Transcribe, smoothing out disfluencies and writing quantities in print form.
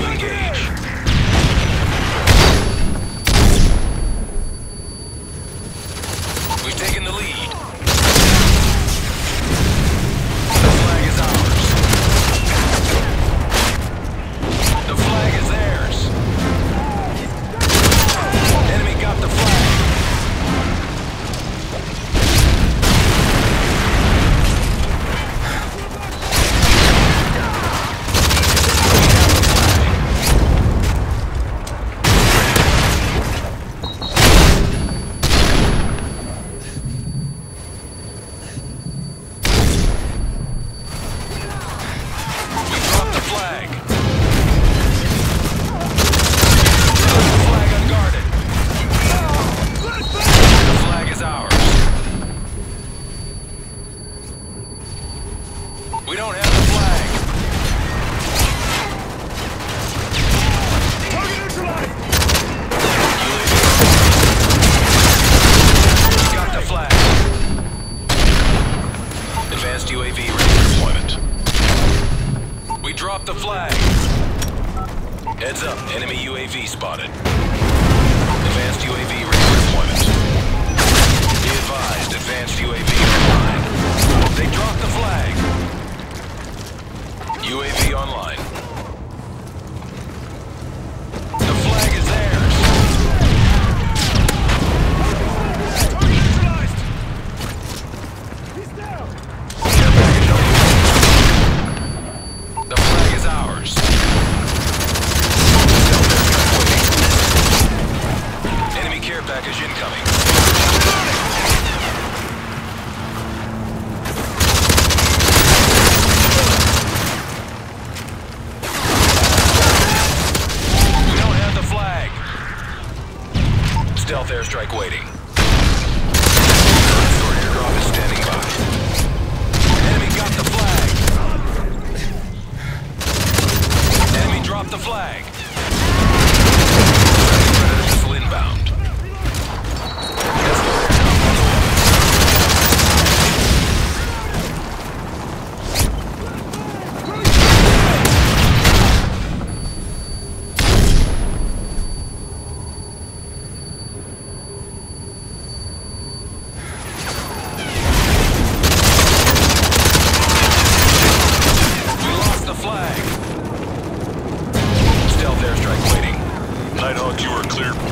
to engage. We've taken the lead. The flag is ours. The flag is theirs. Enemy got the flag. We don't have the flag. Target neutralized. Got the flag. Advanced UAV ready for deployment. We dropped the flag. Heads up, enemy UAV spotted. Advanced UAV ready for deployment. Be advised, advanced UAV online. They dropped the flag. UAV online. The flag is theirs. Target neutralized. He's down. Care package on the way. The flag is ours. Enemy care package incoming. Stealth airstrike waiting. Escort aircraft is standing by. Enemy got the flag. Enemy dropped the flag. Predator missile inbound. Escort aircraft on the way. Stealth airstrike waiting. Nighthawk, you are clear.